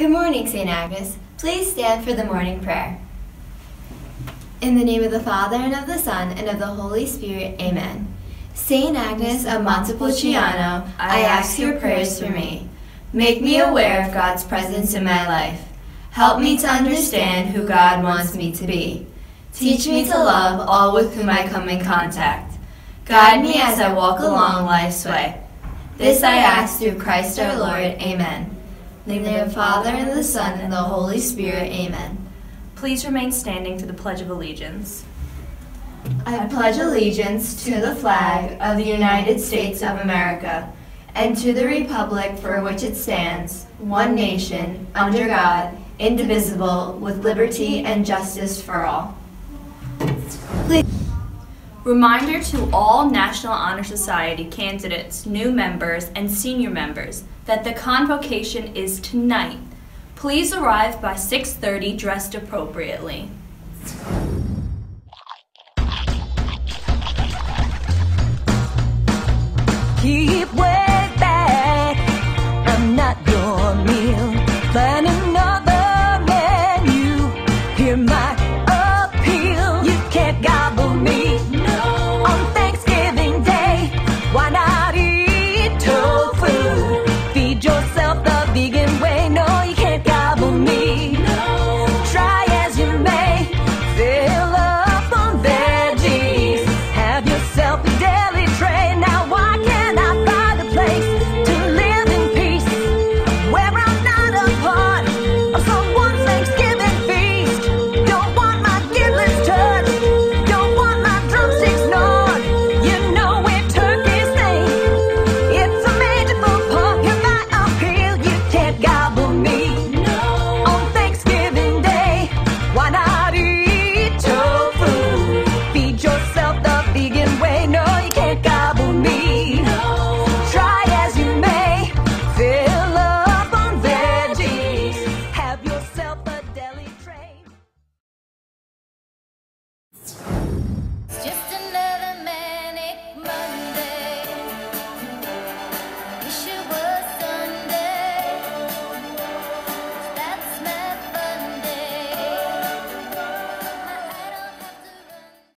Good morning, St. Agnes. Please stand for the morning prayer. In the name of the Father, and of the Son, and of the Holy Spirit, amen. St. Agnes of Montepulciano, I ask your prayers for me. Make me aware of God's presence in my life. Help me to understand who God wants me to be. Teach me to love all with whom I come in contact. Guide me as I walk along life's way. This I ask through Christ our Lord, amen. In the name of the Father, and of the Son, and the Holy Spirit, amen. Please remain standing for the Pledge of Allegiance. I pledge allegiance to the flag of the United States of America, and to the republic for which it stands, one nation, under God, indivisible, with liberty and justice for all. Reminder to all National Honor Society candidates, new members, and senior members that the convocation is tonight. Please arrive by 6:30 dressed appropriately.